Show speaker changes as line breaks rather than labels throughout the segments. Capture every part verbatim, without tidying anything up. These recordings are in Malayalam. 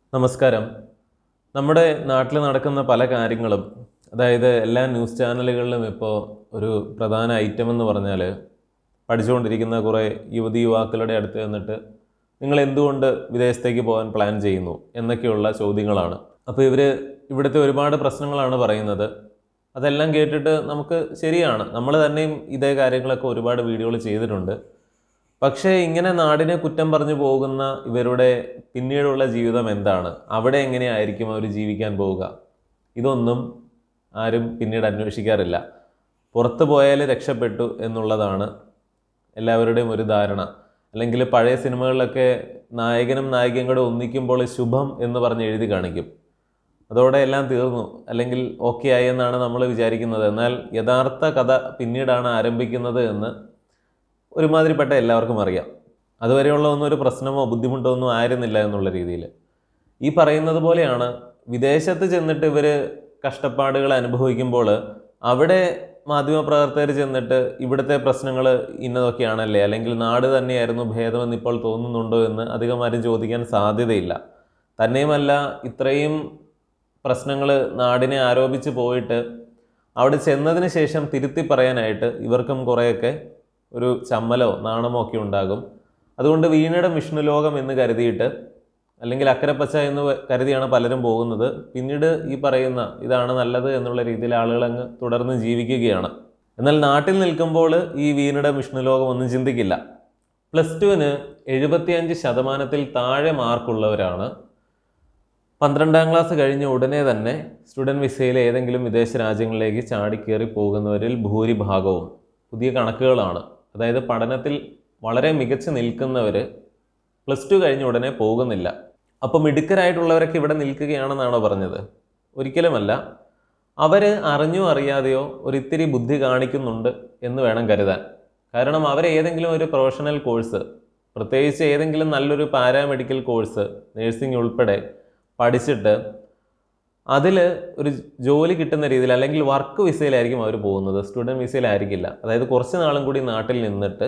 നമസ്കാരം. നമ്മുടെ നാട്ടിൽ നടക്കുന്ന പല കാര്യങ്ങളും, അതായത് എല്ലാ ന്യൂസ് ചാനലുകളിലും ഇപ്പോൾ ഒരു പ്രധാന ഐറ്റം എന്ന് പറഞ്ഞാൽ പഠിച്ചുകൊണ്ടിരിക്കുന്ന കുറേ യുവതി യുവാക്കളുടെ അടുത്ത് വന്നിട്ട് നിങ്ങൾ എന്തുകൊണ്ട് വിദേശത്തേക്ക് പോകാൻ പ്ലാൻ ചെയ്യുന്നു എന്നൊക്കെയുള്ള ചോദ്യങ്ങളാണ്. അപ്പോൾ ഇവർ ഇവിടുത്തെ ഒരുപാട് പ്രശ്നങ്ങളാണ് പറയുന്നത്. അതെല്ലാം കേട്ടിട്ട് നമുക്ക് ശരിയാണ്, നമ്മൾ തന്നെയും ഇതേ കാര്യങ്ങളൊക്കെ ഒരുപാട് വീഡിയോകൾ ചെയ്തിട്ടുണ്ട്. പക്ഷേ ഇങ്ങനെ നാടിനെ കുറ്റം പറഞ്ഞു പോകുന്ന ഇവരുടെ പിന്നീടുള്ള ജീവിതം എന്താണ്, അവിടെ എങ്ങനെയായിരിക്കും അവർ ജീവിക്കാൻ പോവുക, ഇതൊന്നും ആരും പിന്നീട് അന്വേഷിക്കാറില്ല. പുറത്തു പോയാൽ രക്ഷപ്പെട്ടു എന്നുള്ളതാണ് എല്ലാവരുടെയും ഒരു ധാരണ. അല്ലെങ്കിൽ പഴയ സിനിമകളിലൊക്കെ നായകനും നായികയും കൂടെ ഒന്നിക്കുമ്പോൾ ശുഭം എന്ന് പറഞ്ഞ് എഴുതി കാണിക്കും. അതോടെ എല്ലാം തീർന്നു, അല്ലെങ്കിൽ ഓക്കെ ആയി എന്നാണ് നമ്മൾ വിചാരിക്കുന്നത്. എന്നാൽ യഥാർത്ഥ കഥ പിന്നീടാണ് ആരംഭിക്കുന്നത് എന്ന് ഒരുമാതിരിപ്പെട്ട എല്ലാവർക്കും അറിയാം. അതുവരെയുള്ള ഒന്നും ഒരു പ്രശ്നമോ ബുദ്ധിമുട്ടോ ഒന്നും ആയിരുന്നില്ല എന്നുള്ള രീതിയിൽ. ഈ പറയുന്നത് പോലെയാണ് വിദേശത്ത് ചെന്നിട്ട് ഇവർ കഷ്ടപ്പാടുകൾ അനുഭവിക്കുമ്പോൾ അവിടെ മാധ്യമപ്രവർത്തകർ ചെന്നിട്ട് ഇവിടുത്തെ പ്രശ്നങ്ങൾ ഇന്നതൊക്കെയാണല്ലേ, അല്ലെങ്കിൽ നാട് തന്നെയായിരുന്നു ഭേദമെന്ന് ഇപ്പോൾ തോന്നുന്നുണ്ടോ എന്ന് അധികം ആരും ചോദിക്കാൻ സാധ്യതയില്ല. തന്നെയുമല്ല, ഇത്രയും പ്രശ്നങ്ങൾ നാടിനെ ആരോപിച്ച് പോയിട്ട് അവിടെ ചെന്നതിന് ശേഷം തിരുത്തി പറയാനായിട്ട് ഇവർക്കും കുറേയൊക്കെ ഒരു ചമ്മലോ നാണമോ ഒക്കെ ഉണ്ടാകും. അതുകൊണ്ട് വീണിടം വിഷ്ണു ലോകം എന്ന് കരുതിയിട്ട്, അല്ലെങ്കിൽ അക്കരപ്പച്ച എന്ന് കരുതിയാണ് പലരും പോകുന്നത്. പിന്നീട് ഈ പറയുന്ന ഇതാണ് നല്ലത് എന്നുള്ള രീതിയിൽ ആളുകൾ അങ്ങ് തുടർന്ന് ജീവിക്കുകയാണ്. എന്നാൽ നാട്ടിൽ നിൽക്കുമ്പോൾ ഈ വീണിടം വിഷ്ണു ലോകം ഒന്നും ചിന്തിക്കില്ല. പ്ലസ് ടുവിന് എഴുപത്തിയഞ്ച് ശതമാനത്തിൽ താഴെ മാർക്കുള്ളവരാണ് പന്ത്രണ്ടാം ക്ലാസ് കഴിഞ്ഞ ഉടനെ തന്നെ സ്റ്റുഡൻറ്റ് വിസയിൽ ഏതെങ്കിലും വിദേശ രാജ്യങ്ങളിലേക്ക് ചാടിക്കേറി പോകുന്നവരിൽ ഭൂരിഭാഗവും. പുതിയ കണക്കുകളാണ്. അതായത് പഠനത്തിൽ വളരെ മികച്ച് നിൽക്കുന്നവർ പ്ലസ് ടു കഴിഞ്ഞ ഉടനെ പോകുന്നില്ല. അപ്പോൾ മിടുക്കരായിട്ടുള്ളവരൊക്കെ ഇവിടെ നിൽക്കുകയാണെന്നാണോ പറഞ്ഞത്? ഒരിക്കലുമല്ല. അവർ അറിഞ്ഞോ അറിയാതെയോ ഒരിത്തിരി ബുദ്ധി കാണിക്കുന്നുണ്ട് എന്ന് വേണം കരുതാൻ. കാരണം അവർ ഏതെങ്കിലും ഒരു പ്രൊഫഷണൽ കോഴ്സ്, പ്രത്യേകിച്ച് ഏതെങ്കിലും നല്ലൊരു പാരാമെഡിക്കൽ കോഴ്സ്, നേഴ്സിംഗ് ഉൾപ്പെടെ പഠിച്ചിട്ട് അതിൽ ഒരു ജോലി കിട്ടുന്ന രീതിയിൽ, അല്ലെങ്കിൽ വർക്ക് വിസയിലായിരിക്കും അവർ പോകുന്നത്, സ്റ്റുഡൻറ്റ് വിസയിലായിരിക്കില്ല. അതായത് കുറച്ച് നാളും കൂടി നാട്ടിൽ നിന്നിട്ട്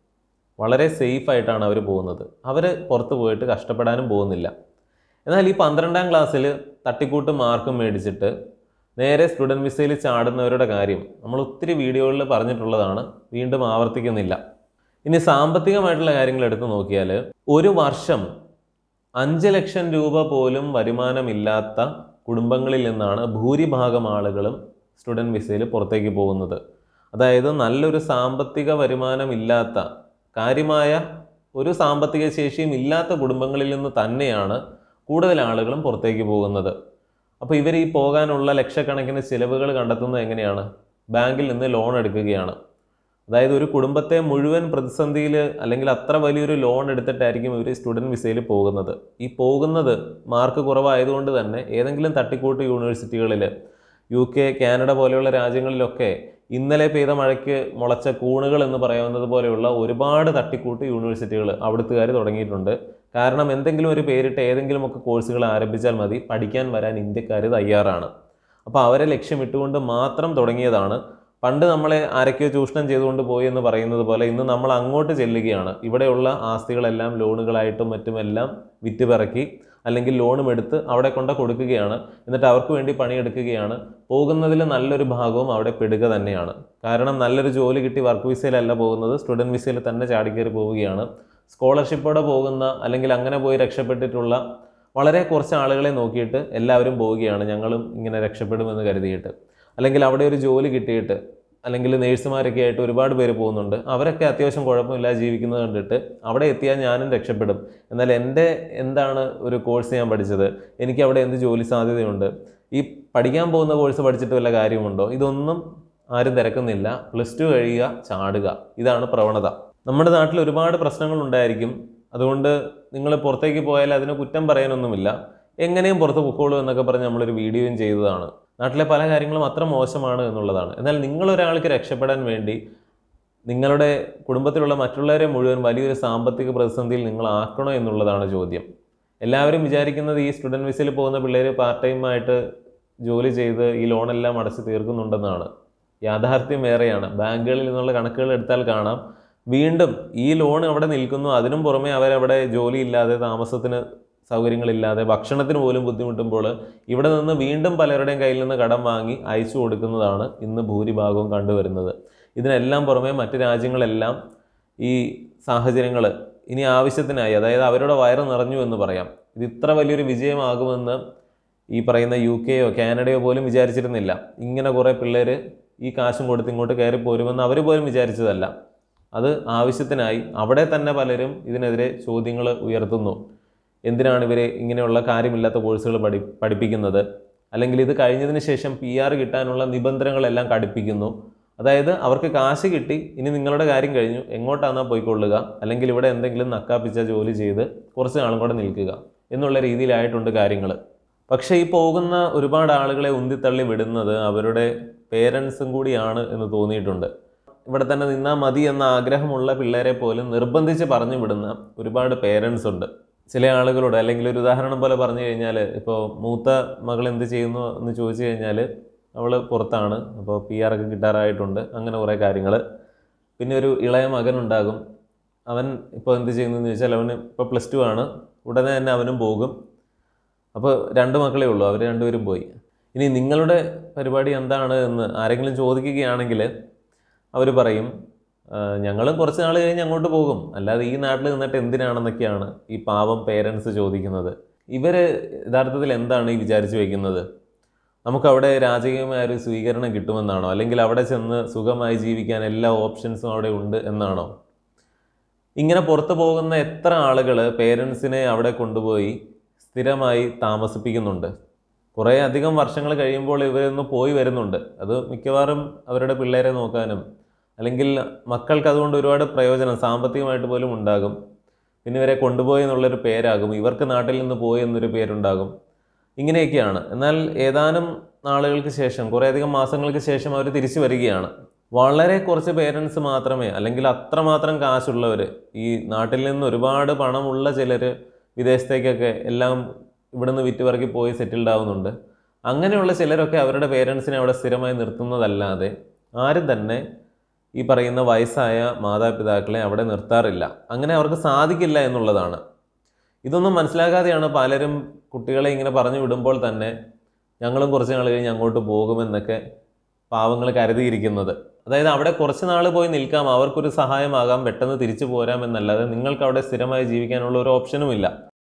വളരെ സേഫായിട്ടാണ് അവർ പോകുന്നത്. അവർ പുറത്ത് പോയിട്ട് കഷ്ടപ്പെടാനും പോകുന്നില്ല. എന്നാൽ ഈ പന്ത്രണ്ടാം ക്ലാസ്സിൽ തട്ടിക്കൂട്ട് മാർക്കും മേടിച്ചിട്ട് നേരെ സ്റ്റുഡൻറ്റ് വിസയിൽ ചാടുന്നവരുടെ കാര്യം നമ്മൾ ഒത്തിരി വീഡിയോകളിൽ പറഞ്ഞിട്ടുള്ളതാണ്, വീണ്ടും ആവർത്തിക്കുന്നില്ല. ഇനി സാമ്പത്തികമായിട്ടുള്ള കാര്യങ്ങൾ എടുത്ത് നോക്കിയാൽ, ഒരു വർഷം അഞ്ച് ലക്ഷം രൂപ പോലും വരുമാനമില്ലാത്ത കുടുംബങ്ങളിൽ നിന്നാണ് ഭൂരിഭാഗം ആളുകളും സ്റ്റുഡൻറ്റ് വിസയിൽ പുറത്തേക്ക് പോകുന്നത്. അതായത് നല്ലൊരു സാമ്പത്തിക വരുമാനമില്ലാത്ത, കാര്യമായ ഒരു സാമ്പത്തിക ശേഷിയും ഇല്ലാത്ത കുടുംബങ്ങളിൽ നിന്ന് തന്നെയാണ് കൂടുതൽ ആളുകളും പുറത്തേക്ക് പോകുന്നത്. അപ്പോൾ ഇവർ ഈ പോകാനുള്ള ലക്ഷക്കണക്കിന് ചിലവുകൾ കണ്ടെത്തുന്നത് എങ്ങനെയാണ്? ബാങ്കിൽ നിന്ന് ലോൺ എടുക്കുകയാണ്. അതായത് ഒരു കുടുംബത്തെ മുഴുവൻ പ്രതിസന്ധിയിൽ, അല്ലെങ്കിൽ അത്ര വലിയൊരു ലോൺ എടുത്തിട്ടായിരിക്കും ഇവർ സ്റ്റുഡൻറ്റ് വിസയിൽ പോകുന്നത്. ഈ പോകുന്നത് മാർക്ക് കുറവായതുകൊണ്ട് തന്നെ ഏതെങ്കിലും തട്ടിക്കൂട്ട് യൂണിവേഴ്സിറ്റികളിൽ, യു കെ, കാനഡ പോലെയുള്ള രാജ്യങ്ങളിലൊക്കെ ഇന്നലെ പെയ്ത മഴയ്ക്ക് മുളച്ച കൂണുകൾ എന്ന് പറയാവുന്നത് പോലെയുള്ള ഒരുപാട് തട്ടിക്കൂട്ട് യൂണിവേഴ്സിറ്റികൾ അവിടുത്തുകാർ തുടങ്ങിയിട്ടുണ്ട്. കാരണം എന്തെങ്കിലും ഒരു പേരിട്ട് ഏതെങ്കിലുമൊക്കെ കോഴ്സുകൾ ആരംഭിച്ചാൽ മതി, പഠിക്കാൻ വരാൻ ഇന്ത്യക്കാർ തയ്യാറാണ്. അപ്പോൾ അവരെ ലക്ഷ്യമിട്ടുകൊണ്ട് മാത്രം തുടങ്ങിയതാണ്. പണ്ട് നമ്മളെ ആരൊക്കെയോ ചൂഷണം ചെയ്തുകൊണ്ട് പോയി എന്ന് പറയുന്നത് പോലെ ഇന്ന് നമ്മൾ അങ്ങോട്ട് ചെല്ലുകയാണ്. ഇവിടെയുള്ള ആസ്തികളെല്ലാം ലോണുകളായിട്ടും മറ്റുമെല്ലാം വിറ്റുപിറക്കി, അല്ലെങ്കിൽ ലോണും എടുത്ത് അവിടെ കൊണ്ട് കൊടുക്കുകയാണ്. എന്നിട്ട് അവർക്ക് വേണ്ടി പണിയെടുക്കുകയാണ്. പോകുന്നതിൽ നല്ലൊരു ഭാഗവും അവിടെ പെടുക തന്നെയാണ്. കാരണം നല്ലൊരു ജോലി കിട്ടി വർക്ക് വിസയിലല്ല പോകുന്നത്, സ്റ്റുഡൻറ്റ് വിസയിൽ തന്നെ ചാടിക്കയറി പോവുകയാണ്. സ്കോളർഷിപ്പോടെ പോകുന്ന, അല്ലെങ്കിൽ അങ്ങനെ പോയി രക്ഷപ്പെട്ടിട്ടുള്ള വളരെ കുറച്ച് ആളുകളെ നോക്കിയിട്ട് എല്ലാവരും പോവുകയാണ്, ഞങ്ങളും ഇങ്ങനെ രക്ഷപ്പെടുമെന്ന് കരുതിയിട്ട്. അല്ലെങ്കിൽ അവിടെ ഒരു ജോലി കിട്ടിയിട്ട്, അല്ലെങ്കിൽ നേഴ്സുമാരൊക്കെ ആയിട്ട് ഒരുപാട് പേര് പോകുന്നുണ്ട്. അവരൊക്കെ അത്യാവശ്യം കുഴപ്പമില്ലാതെ ജീവിക്കുന്നത് കണ്ടിട്ട് അവിടെ എത്തിയാൽ ഞാനും രക്ഷപ്പെടും, എന്നാൽ എൻ്റെ എന്താണ് ഒരു കോഴ്സ് ഞാൻ പഠിച്ചത്, എനിക്ക് അവിടെ എന്ത് ജോലി സാധ്യതയുണ്ട്, ഈ പഠിക്കാൻ പോകുന്ന കോഴ്സ് പഠിച്ചിട്ട് വല്ല കാര്യമുണ്ടോ, ഇതൊന്നും ആരും തിരക്കുന്നില്ല. പ്ലസ് ടു കഴിയുക, ചാടുക, ഇതാണ് പ്രവണത. നമ്മുടെ നാട്ടിൽ ഒരുപാട് പ്രശ്നങ്ങളുണ്ടായിരിക്കും. അതുകൊണ്ട് നിങ്ങൾ പുറത്തേക്ക് പോയാൽ അതിന് കുറ്റം പറയാനൊന്നുമില്ല, എങ്ങനെയും പുറത്ത് പൊക്കോളൂ എന്നൊക്കെ പറഞ്ഞ് നമ്മളൊരു വീഡിയോയും ചെയ്തതാണ്. നാട്ടിലെ പല കാര്യങ്ങളും അത്ര മോശമാണ് എന്നുള്ളതാണ്. എന്നാൽ നിങ്ങളൊരാൾക്ക് രക്ഷപ്പെടാൻ വേണ്ടി നിങ്ങളുടെ കുടുംബത്തിലുള്ള മറ്റുള്ളവരെ മുഴുവൻ വലിയൊരു സാമ്പത്തിക പ്രതിസന്ധിയിൽ നിങ്ങളാക്കണോ എന്നുള്ളതാണ് ചോദ്യം. എല്ലാവരും വിചാരിക്കുന്നത് ഈ സ്റ്റുഡൻറ്റ് വിസയിൽ പോകുന്ന പിള്ളേർ പാർട്ട് ടൈമായിട്ട് ജോലി ചെയ്ത് ഈ ലോണെല്ലാം അടച്ച് തീർക്കുന്നുണ്ടെന്നാണ്. യാഥാർത്ഥ്യം വേറെയാണ്. ബാങ്കുകളിൽ നിന്നുള്ള കണക്കുകൾ എടുത്താൽ കാണാം, വീണ്ടും ഈ ലോൺ അവിടെ നിൽക്കുന്നു, അതിനും പുറമെ അവരവിടെ ജോലിയില്ലാതെ താമസത്തിന് സൗകര്യങ്ങളില്ലാതെ ഭക്ഷണത്തിന് പോലും ബുദ്ധിമുട്ടുമ്പോൾ ഇവിടെ നിന്ന് വീണ്ടും പലരുടെയും കയ്യിൽ നിന്ന് കടം വാങ്ങി അയച്ചു കൊടുക്കുന്നതാണ് ഇന്ന് ഭൂരിഭാഗവും കണ്ടുവരുന്നത്. ഇതിനെല്ലാം പുറമെ മറ്റ് രാജ്യങ്ങളെല്ലാം ഈ സാഹചര്യങ്ങൾ ഇനി ആവശ്യത്തിനായി, അതായത് അവരുടെ വയറ് നിറഞ്ഞു എന്ന് പറയാം, ഇത് ഇത്ര വലിയൊരു വിജയമാകുമെന്ന് ഈ പറയുന്ന യു കെയോ കാനഡയോ പോലും വിചാരിച്ചിരുന്നില്ല. ഇങ്ങനെ കുറേ പിള്ളേർ ഈ കാശും കൊടുത്ത് ഇങ്ങോട്ട് കയറി പോരുമെന്ന് അവർ പോലും വിചാരിച്ചതല്ല. അത് ആവശ്യത്തിനായി അവിടെ തന്നെ പലരും ഇതിനെതിരെ ചോദ്യങ്ങൾ ഉയർത്തുന്നു. എന്തിനാണ് ഇവരെ ഇങ്ങനെയുള്ള കാര്യമില്ലാത്ത കോഴ്സുകൾ പഠി പഠിപ്പിക്കുന്നത് അല്ലെങ്കിൽ ഇത് കഴിഞ്ഞതിന് ശേഷം പി ആർ കിട്ടാനുള്ള നിബന്ധനകളെല്ലാം കടുപ്പിക്കുന്നു. അതായത് അവർക്ക് കാശ് കിട്ടി, ഇനി നിങ്ങളുടെ കാര്യം കഴിഞ്ഞു, എങ്ങോട്ടാണെന്നാ പോയിക്കൊള്ളുക, അല്ലെങ്കിൽ ഇവിടെ എന്തെങ്കിലും നക്കാപ്പിച്ച ജോലി ചെയ്ത് കുറച്ച് നാളും കൂടെ നിൽക്കുക എന്നുള്ള രീതിയിലായിട്ടുണ്ട് കാര്യങ്ങൾ. പക്ഷേ ഈ പോകുന്ന ഒരുപാട് ആളുകളെ ഉന്തിത്തള്ളി വിടുന്നത് അവരുടെ പേരൻസും കൂടിയാണ് എന്ന് തോന്നിയിട്ടുണ്ട്. ഇവിടെ തന്നെ നിന്നാൽ മതി എന്ന ആഗ്രഹമുള്ള പിള്ളേരെ പോലും നിർബന്ധിച്ച് പറഞ്ഞു വിടുന്ന ഒരുപാട് പേരൻസ് ഉണ്ട്. ചില ആളുകളോട്, അല്ലെങ്കിൽ ഒരു ഉദാഹരണം പോലെ പറഞ്ഞു കഴിഞ്ഞാൽ, ഇപ്പോൾ മൂത്ത മകൾ എന്ത് ചെയ്യുന്നു എന്ന് ചോദിച്ചു കഴിഞ്ഞാൽ അവൾ പുറത്താണ്, അപ്പോൾ പി ആർ ഒക്കെ കിട്ടാറായിട്ടുണ്ട്, അങ്ങനെ കുറേ കാര്യങ്ങൾ. പിന്നെ ഒരു ഇളയ മകനുണ്ടാകും, അവൻ ഇപ്പോൾ എന്ത് ചെയ്യുന്നു എന്ന് ചോദിച്ചാൽ അവന് ഇപ്പോൾ പ്ലസ് ടു ആണ്, ഉടനെ തന്നെ അവനും പോകും. അപ്പോൾ രണ്ട് മക്കളേ ഉള്ളൂ, അവർ രണ്ടുപേരും പോയി. ഇനി നിങ്ങളുടെ പരിപാടി എന്താണ് എന്ന് ആരെങ്കിലും ചോദിക്കുകയാണെങ്കിൽ അവർ പറയും, ഞങ്ങളും കുറച്ച് നാൾ കഴിഞ്ഞ് അങ്ങോട്ട് പോകും, അല്ലാതെ ഈ നാട്ടിൽ നിന്നിട്ട് എന്തിനാണെന്നൊക്കെയാണ് ഈ പാവം പേരൻസ് ചോദിക്കുന്നത്. ഇവർ യഥാർത്ഥത്തിൽ എന്താണ് ഈ വിചാരിച്ചു വയ്ക്കുന്നത്? നമുക്കവിടെ രാജകീയമായ ഒരു സ്വീകരണം കിട്ടുമെന്നാണോ? അല്ലെങ്കിൽ അവിടെ ചെന്ന് സുഖമായി ജീവിക്കാൻ എല്ലാ ഓപ്ഷൻസും അവിടെ ഉണ്ട് എന്നാണോ? ഇങ്ങനെ പുറത്തു പോകുന്ന എത്ര ആളുകൾ പേരൻസിനെ അവിടെ കൊണ്ടുപോയി സ്ഥിരമായി താമസിപ്പിക്കുന്നുണ്ട്. കുറേ അധികം വർഷങ്ങൾ കഴിയുമ്പോൾ ഇവരൊന്ന് പോയി വരുന്നുണ്ട്. അത് മിക്കവാറും അവരുടെ പിള്ളേരെ നോക്കാനും, അല്ലെങ്കിൽ മക്കൾക്ക് അതുകൊണ്ട് ഒരുപാട് പ്രയോജനം സാമ്പത്തികമായിട്ട് പോലും ഉണ്ടാകും. പിന്നെ ഇവരെ കൊണ്ടുപോയി എന്നുള്ളൊരു പേരാകും, ഇവർക്ക് നാട്ടിൽ നിന്ന് പോയി എന്നൊരു പേരുണ്ടാകും. ഇങ്ങനെയൊക്കെയാണ്. എന്നാൽ ഏതാനും നാളുകൾക്ക് ശേഷം, കുറേയധികം മാസങ്ങൾക്ക് ശേഷം അവർ തിരിച്ചു വരികയാണ്. വളരെ കുറച്ച് പേരൻസ് മാത്രമേ, അല്ലെങ്കിൽ അത്രമാത്രം കാശുള്ളവർ, ഈ നാട്ടിൽ നിന്ന് ഒരുപാട് പണമുള്ള ചിലർ വിദേശത്തേക്കൊക്കെ എല്ലാം ഇവിടുന്ന് വിറ്റുപറക്കി പോയി സെറ്റിൽഡ് ആവുന്നുണ്ട്. അങ്ങനെയുള്ള ചിലരൊക്കെ അവരുടെ പേരൻസിനെ അവിടെ സ്ഥിരമായി നിർത്തുന്നതല്ലാതെ ആരും തന്നെ ഈ പറയുന്ന വയസ്സായ മാതാപിതാക്കളെ അവിടെ നിർത്താറില്ല. അങ്ങനെ അവർക്ക് സാധിക്കില്ല എന്നുള്ളതാണ്. ഇതൊന്നും മനസ്സിലാക്കാതെയാണ് പലരും കുട്ടികളെ ഇങ്ങനെ പറഞ്ഞു വിടുമ്പോൾ തന്നെ ഞങ്ങളും കുറച്ച് നാൾ കഴിഞ്ഞ് അങ്ങോട്ട് പോകുമെന്നൊക്കെ പാവങ്ങൾ കരുതിയിരിക്കുന്നത്. അതായത് അവിടെ കുറച്ച് നാൾ പോയി നിൽക്കാം, അവർക്കൊരു സഹായമാകാം, പെട്ടെന്ന് തിരിച്ചു പോരാമെന്നല്ലാതെ നിങ്ങൾക്ക് അവിടെ സ്ഥിരമായി ജീവിക്കാനുള്ള ഒരു ഓപ്ഷനുമില്ല.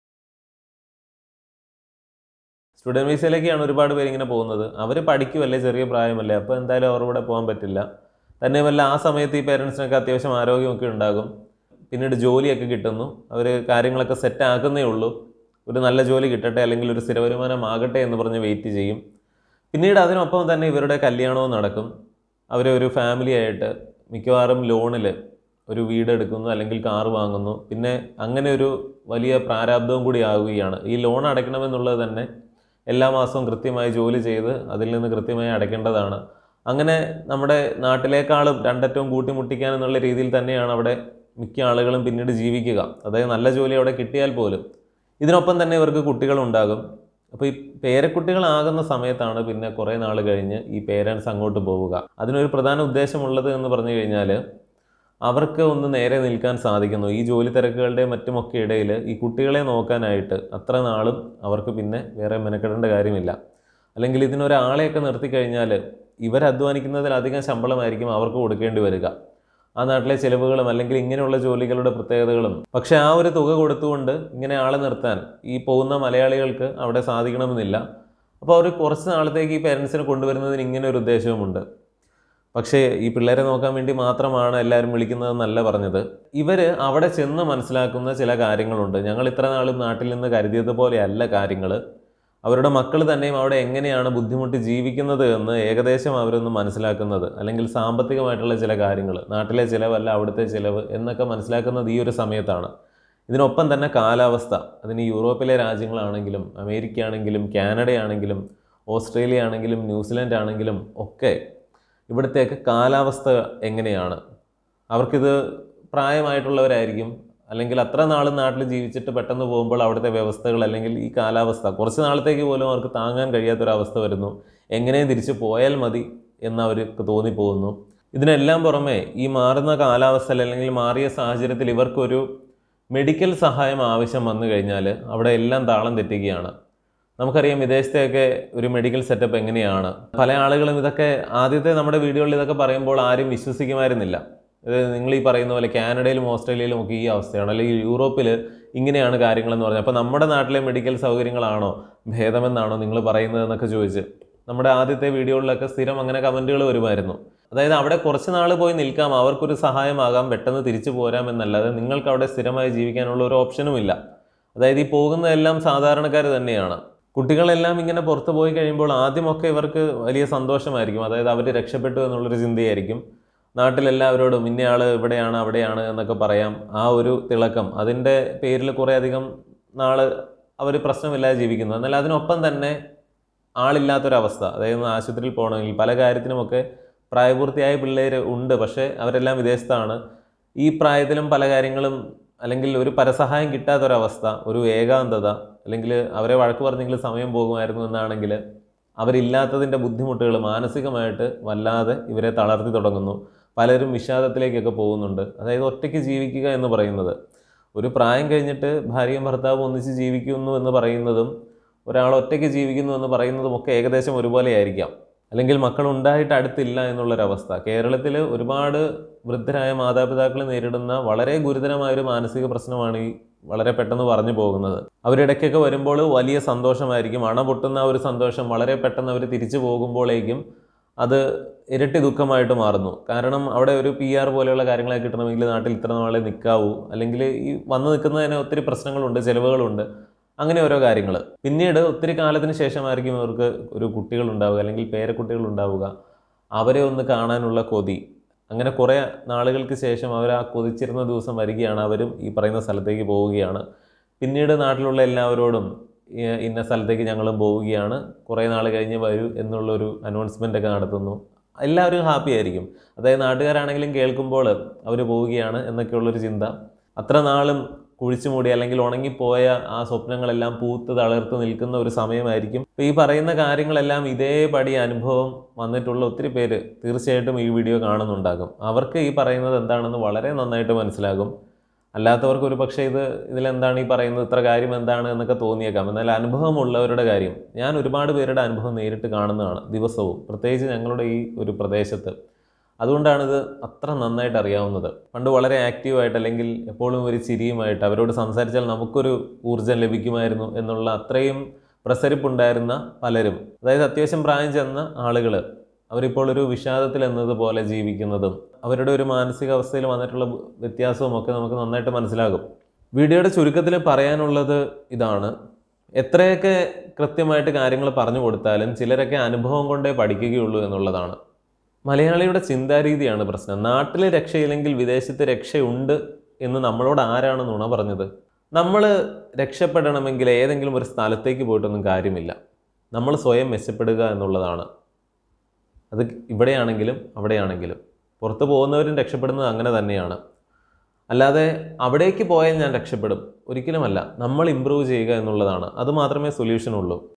സ്റ്റുഡൻറ് വിസയിലേക്കാണ് ഒരുപാട് പേര് ഇങ്ങനെ പോകുന്നത്. അവർ പഠിക്കുമല്ലേ, ചെറിയ പ്രായമല്ലേ, അപ്പോൾ എന്തായാലും അവരുടെ കൂടെ പോകാൻ പറ്റില്ല. തന്നെയുമല്ല ആ സമയത്ത് ഈ പേരൻസിനൊക്കെ അത്യാവശ്യം ആരോഗ്യമൊക്കെ ഉണ്ടാകും. പിന്നീട് ജോലിയൊക്കെ കിട്ടുന്നു, അവർ കാര്യങ്ങളൊക്കെ സെറ്റ് ആക്കുന്നേ ഉള്ളൂ. ഒരു നല്ല ജോലി കിട്ടട്ടെ, അല്ലെങ്കിൽ ഒരു സ്ഥിര വരുമാനമാകട്ടെ എന്ന് പറഞ്ഞ് വെയിറ്റ് ചെയ്യും. പിന്നീട് അതിനൊപ്പം തന്നെ ഇവരുടെ കല്യാണവും നടക്കും. അവർ ഒരു ഫാമിലി ആയിട്ട് മിക്കവാറും ലോണിൽ ഒരു വീട് എടുക്കുന്നു, അല്ലെങ്കിൽ കാറ് വാങ്ങുന്നു. പിന്നെ അങ്ങനെ ഒരു വലിയ പ്രാരാബ്ദവും കൂടി ആവുകയാണ്. ഈ ലോൺ അടയ്ക്കണമെന്നുള്ളത് തന്നെ എല്ലാ മാസവും കൃത്യമായി ജോലി ചെയ്ത് അതിൽ നിന്ന് കൃത്യമായി അടയ്ക്കേണ്ടതാണ്. അങ്ങനെ നമ്മുടെ നാട്ടിലേക്കാളും രണ്ടറ്റവും കൂട്ടിമുട്ടിക്കാൻ എന്നുള്ള രീതിയിൽ തന്നെയാണ് അവിടെ മിക്ക ആളുകളും പിന്നീട് ജീവിക്കുക. അതായത് നല്ല ജോലി അവിടെ കിട്ടിയാൽ പോലും. ഇതിനൊപ്പം തന്നെ ഇവർക്ക് കുട്ടികളുണ്ടാകും. അപ്പോൾ ഈ പേരക്കുട്ടികളാകുന്ന സമയത്താണ് പിന്നെ കുറേ നാൾ കഴിഞ്ഞ് ഈ പേരൻസ് അങ്ങോട്ട് പോവുക. അതിനൊരു പ്രധാന ഉദ്ദേശമുള്ളത് എന്ന് പറഞ്ഞു കഴിഞ്ഞാൽ അവർക്ക് ഒന്ന് നേരെ നിൽക്കാൻ സാധിക്കുന്നു. ഈ ജോലി തിരക്കുകളുടെ മറ്റുമൊക്കെ ഇടയിൽ ഈ കുട്ടികളെ നോക്കാനായിട്ട് അത്ര നാളും അവർക്ക് പിന്നെ വേറെ മെനക്കെടേണ്ട കാര്യമില്ല. അല്ലെങ്കിൽ ഇതിനൊരാളെയൊക്കെ നിർത്തിക്കഴിഞ്ഞാൽ ഇവരധ്വാനിക്കുന്നതിലധികം ശമ്പളമായിരിക്കും അവർക്ക് കൊടുക്കേണ്ടി വരിക. ആ നാട്ടിലെ ചിലവുകളും അല്ലെങ്കിൽ ഇങ്ങനെയുള്ള ജോലികളുടെ പ്രത്യേകതകളും. പക്ഷേ ആ ഒരു തുക കൊടുത്തുകൊണ്ട് ഇങ്ങനെ ആളെ നിർത്താൻ ഈ പോകുന്ന മലയാളികൾക്ക് അവിടെ സാധിക്കണമെന്നില്ല. അപ്പോൾ അവർ കുറച്ച് നാളത്തേക്ക് ഈ പേരൻസിനെ കൊണ്ടുവരുന്നതിന് ഇങ്ങനെ ഒരു ഉദ്ദേശവുമുണ്ട്. പക്ഷേ ഈ പിള്ളേരെ നോക്കാൻ വേണ്ടി മാത്രമാണ് എല്ലാവരും വിളിക്കുന്നതെന്നല്ല പറഞ്ഞത്. ഇവർ അവിടെ ചെന്ന് മനസ്സിലാക്കുന്ന ചില കാര്യങ്ങളുണ്ട്. ഞങ്ങൾ ഇത്ര നാളും നാട്ടിൽ നിന്ന് കരുതിയതുപോലെയല്ല കാര്യങ്ങൾ. അവരുടെ മക്കൾ തന്നെയും അവിടെ എങ്ങനെയാണ് ബുദ്ധിമുട്ടി ജീവിക്കുന്നത് എന്ന് ഏകദേശം അവരൊന്ന് മനസ്സിലാക്കുന്നത്, അല്ലെങ്കിൽ സാമ്പത്തികമായിട്ടുള്ള ചില കാര്യങ്ങൾ, നാട്ടിലെ ചിലവല്ല അവിടുത്തെ ചിലവ് എന്നൊക്കെ മനസ്സിലാക്കുന്നത് ഈ ഒരു സമയത്താണ്. ഇതിനൊപ്പം തന്നെ കാലാവസ്ഥ, അതിന് യൂറോപ്പിലെ രാജ്യങ്ങളാണെങ്കിലും അമേരിക്ക ആണെങ്കിലും കാനഡയാണെങ്കിലും ഓസ്ട്രേലിയ ആണെങ്കിലും ന്യൂസിലൻഡ് ആണെങ്കിലും ഒക്കെ ഇവിടുത്തേക്ക് കാലാവസ്ഥ എങ്ങനെയാണ്? അവർക്കിത് പ്രായമായിട്ടുള്ളവരായിരിക്കും, അല്ലെങ്കിൽ അത്ര നാൾ നാട്ടിൽ ജീവിച്ചിട്ട് പെട്ടെന്ന് പോകുമ്പോൾ അവിടുത്തെ വ്യവസ്ഥകൾ അല്ലെങ്കിൽ ഈ കാലാവസ്ഥ കുറച്ച് നാളത്തേക്ക് പോലും അവർക്ക് താങ്ങാൻ കഴിയാത്തൊരവസ്ഥ വരുന്നു. എങ്ങനെയും തിരിച്ച് പോയാൽ മതി എന്നവർക്ക് തോന്നിപ്പോകുന്നു. ഇതിനെല്ലാം പുറമെ ഈ മാറുന്ന കാലാവസ്ഥയിൽ അല്ലെങ്കിൽ മാറിയ സാഹചര്യത്തിൽ ഇവർക്കൊരു മെഡിക്കൽ സഹായം ആവശ്യം വന്നു കഴിഞ്ഞാൽ അവിടെ എല്ലാം താളം തെറ്റുകയാണ്. നമുക്കറിയാം വിദേശത്തെയൊക്കെ ഒരു മെഡിക്കൽ സെറ്റപ്പ് എങ്ങനെയാണ്. പല ആളുകളും ഇതൊക്കെ ആദ്യത്തെ നമ്മുടെ വീഡിയോയിൽ ഇതൊക്കെ പറയുമ്പോൾ ആരും വിശ്വസിക്കുമായിരുന്നില്ല. ഇത് നിങ്ങൾ ഈ പറയുന്ന പോലെ കാനഡയിലും ഓസ്ട്രേലിയയിലും ഒക്കെ ഈ അവസ്ഥയാണ്, അല്ലെങ്കിൽ യൂറോപ്പിൽ ഇങ്ങനെയാണ് കാര്യങ്ങളെന്ന് പറഞ്ഞാൽ അപ്പോൾ നമ്മുടെ നാട്ടിലെ മെഡിക്കൽ സൗകര്യങ്ങളാണോ ഭേദമെന്നാണോ നിങ്ങൾ പറയുന്നത് എന്നൊക്കെ ചോദിച്ച് നമ്മുടെ ആദ്യത്തെ വീഡിയോകളിലൊക്കെ സ്ഥിരം അങ്ങനെ കമൻറ്റുകൾ വരുമായിരുന്നു. അതായത് അവിടെ കുറച്ച് നാൾ പോയി നിൽക്കാം, അവർക്കൊരു സഹായമാകാം, പെട്ടെന്ന് തിരിച്ചു പോരാം എന്നല്ലാതെ നിങ്ങൾക്ക് അവിടെ സ്ഥിരമായി ജീവിക്കാനുള്ള ഒരു ഓപ്ഷനുമില്ല. അതായത് ഈ പോകുന്നതെല്ലാം സാധാരണക്കാർ തന്നെയാണ്. കുട്ടികളെല്ലാം ഇങ്ങനെ പുറത്ത് പോയി കഴിയുമ്പോൾ ആദ്യമൊക്കെ ഇവർക്ക് വലിയ സന്തോഷമായിരിക്കും. അതായത് അവർ രക്ഷപ്പെട്ടു എന്നുള്ളൊരു ചിന്തയായിരിക്കും. നാട്ടിലെല്ലാവരോടും ഇന്നയാൾ ഇവിടെയാണ് അവിടെയാണ് എന്നൊക്കെ പറയാം. ആ ഒരു തിളക്കം അതിൻ്റെ പേരിൽ കുറേ അധികം നാൾ അവർ പ്രശ്നമില്ലാതെ ജീവിക്കുന്നു. എന്നാൽ അതിനൊപ്പം തന്നെ ആളില്ലാത്തൊരവസ്ഥ, അതായത് ആശുപത്രിയിൽ പോകണമെങ്കിൽ പല കാര്യത്തിനുമൊക്കെ പ്രായപൂർത്തിയായ പിള്ളേർ ഉണ്ട്, പക്ഷേ അവരെല്ലാം വിദേശത്താണ്. ഈ പ്രായത്തിലും പല കാര്യങ്ങളും അല്ലെങ്കിൽ ഒരു പരസഹായം കിട്ടാത്തൊരവസ്ഥ, ഒരു ഏകാന്തത, അല്ലെങ്കിൽ അവരെ വഴക്ക് പറഞ്ഞെങ്കിൽ സമയം പോകുമായിരുന്നു എന്നാണെങ്കിൽ അവരില്ലാത്തതിൻ്റെ ബുദ്ധിമുട്ടുകൾ മാനസികമായിട്ട് വല്ലാതെ ഇവരെ തളർത്തി തുടങ്ങുന്നു. പലരും വിഷാദത്തിലേക്കൊക്കെ പോകുന്നുണ്ട്. അതായത് ഒറ്റയ്ക്ക് ജീവിക്കുക എന്ന് പറയുന്നത്, ഒരു പ്രായം കഴിഞ്ഞിട്ട് ഭാര്യയും ഭർത്താവും ഒന്നിച്ച് ജീവിക്കുന്നു എന്ന് പറയുന്നതും ഒരാൾ ഒറ്റയ്ക്ക് ജീവിക്കുന്നു എന്ന് പറയുന്നതും ഒക്കെ ഏകദേശം ഒരുപോലെയായിരിക്കാം. അല്ലെങ്കിൽ മക്കളുണ്ടായിട്ട് അടുത്തില്ല എന്നുള്ളൊരവസ്ഥ. കേരളത്തിൽ ഒരുപാട് വൃദ്ധരായ മാതാപിതാക്കൾ നേരിടുന്ന വളരെ ഗുരുതരമായൊരു മാനസിക പ്രശ്നമാണ് ഈ വളരെ പെട്ടെന്ന് പറഞ്ഞു പോകുന്നത്. അവരിടയ്ക്കൊക്കെ വരുമ്പോൾ വലിയ സന്തോഷമായിരിക്കും, അണ പൊട്ടുന്ന ഒരു സന്തോഷം. വളരെ പെട്ടെന്ന് അവർ തിരിച്ചു പോകുമ്പോഴേക്കും അത് ഇരട്ടി ദുഃഖമായിട്ട് മാറുന്നു. കാരണം അവിടെ ഒരു പി ആർ പോലെയുള്ള കാര്യങ്ങളൊക്കെ കിട്ടണമെങ്കിൽ നാട്ടിൽ ഇത്ര നാളെ നിൽക്കാവൂ, അല്ലെങ്കിൽ ഈ വന്ന് നിൽക്കുന്നതിന് ഒത്തിരി പ്രശ്നങ്ങളുണ്ട്, ചിലവുകളുണ്ട്, അങ്ങനെ ഓരോ കാര്യങ്ങൾ. പിന്നീട് ഒത്തിരി കാലത്തിന് ശേഷമായിരിക്കും ഇവർക്ക് ഒരു കുട്ടികളുണ്ടാവുക, അല്ലെങ്കിൽ പേരക്കുട്ടികളുണ്ടാവുക. അവരെ ഒന്ന് കാണാനുള്ള കൊതി. അങ്ങനെ കുറേ നാളുകൾക്ക് ശേഷം അവർ ആ കൊതിച്ചിരുന്ന ദിവസം വരികയാണ്, അവരും ഈ പറയുന്ന സ്ഥലത്തേക്ക് പോവുകയാണ്. പിന്നീട് നാട്ടിലുള്ള എല്ലാവരോടും ഇന്ന സ്ഥലത്തേക്ക് ഞങ്ങളും പോവുകയാണ്, കുറേ നാൾ കഴിഞ്ഞ് വരൂ എന്നുള്ളൊരു അനൗൺസ്മെൻ്റ് ഒക്കെ നടത്തുന്നു. എല്ലാവരും ഹാപ്പി ആയിരിക്കും. അതായത് നാട്ടുകാരാണെങ്കിലും കേൾക്കുമ്പോൾ അവർ പോവുകയാണ് എന്നൊക്കെയുള്ളൊരു ചിന്ത. അത്ര നാളും കുഴിച്ചു മൂടി അല്ലെങ്കിൽ ഉണങ്ങിപ്പോയ ആ സ്വപ്നങ്ങളെല്ലാം പൂത്ത് തളർത്ത് നിൽക്കുന്ന ഒരു സമയമായിരിക്കും. അപ്പോൾ ഈ പറയുന്ന കാര്യങ്ങളെല്ലാം ഇതേപടി അനുഭവം വന്നിട്ടുള്ള ഒത്തിരി പേര് തീർച്ചയായിട്ടും ഈ വീഡിയോ കാണുന്നുണ്ടാകും. അവർക്ക് ഈ പറയുന്നത് എന്താണെന്ന് വളരെ നന്നായിട്ട് മനസ്സിലാകും. അല്ലാത്തവർക്ക് ഒരു പക്ഷേ ഇത് ഇതിലെന്താണ് ഈ പറയുന്നത്, ഇത്ര കാര്യം എന്താണ് എന്നൊക്കെ തോന്നിയേക്കാം. എന്നാൽ അനുഭവമുള്ളവരുടെ കാര്യം, ഞാൻ ഒരുപാട് പേരുടെ അനുഭവം നേരിട്ട് കാണുന്നതാണ് ദിവസവും, പ്രത്യേകിച്ച് ഞങ്ങളുടെ ഈ ഒരു പ്രദേശത്ത്. അതുകൊണ്ടാണിത് അത്ര നന്നായിട്ട് അറിയാവുന്നത്. പണ്ട് വളരെ ആക്റ്റീവായിട്ട് അല്ലെങ്കിൽ എപ്പോഴും ഒരു ചിരിയുമായിട്ട് അവരോട് സംസാരിച്ചാൽ നമുക്കൊരു ഊർജ്ജം ലഭിക്കുമായിരുന്നു എന്നുള്ള അത്രയും പ്രസരിപ്പുണ്ടായിരുന്ന പലരും, അതായത് അത്യാവശ്യം പ്രായം ചെന്ന ആളുകൾ, അവരിപ്പോൾ ഒരു വിഷാദത്തിൽ എന്നതുപോലെ ജീവിക്കുന്നതും അവരുടെ ഒരു മാനസികാവസ്ഥയിൽ വന്നിട്ടുള്ള വ്യത്യാസവും ഒക്കെ നമുക്ക് നന്നായിട്ട് മനസ്സിലാകും. വീഡിയോയുടെ ചുരുക്കത്തിൽ പറയാനുള്ളത് ഇതാണ്: എത്രയൊക്കെ കൃത്യമായിട്ട് കാര്യങ്ങൾ പറഞ്ഞു കൊടുത്താലും ചിലരൊക്കെ അനുഭവം കൊണ്ടേ പഠിക്കുകയുള്ളൂ എന്നുള്ളതാണ്. മലയാളിയുടെ ചിന്താരീതിയാണ് പ്രശ്നം. നാട്ടിൽ രക്ഷയില്ലെങ്കിൽ വിദേശത്ത് രക്ഷയുണ്ട് എന്ന് നമ്മളോട് ആരാണ് നുണ പറഞ്ഞത്? നമ്മൾ രക്ഷപ്പെടണമെങ്കിൽ ഏതെങ്കിലും ഒരു സ്ഥലത്തേക്ക് പോയിട്ടൊന്നും കാര്യമില്ല. നമ്മൾ സ്വയം മെച്ചപ്പെടുക എന്നുള്ളതാണ്. അത് ഇവിടെയാണെങ്കിലും അവിടെയാണെങ്കിലും. പുറത്ത് പോകുന്നവരും രക്ഷപ്പെടുന്നത് അങ്ങനെ തന്നെയാണ്. അല്ലാതെ അവിടേക്ക് പോയാൽ ഞാൻ രക്ഷപ്പെടും ഒരിക്കലുമല്ല. നമ്മൾ ഇമ്പ്രൂവ് ചെയ്യുക എന്നുള്ളതാണ്. അത് മാത്രമേ സൊല്യൂഷൻ ഉള്ളൂ.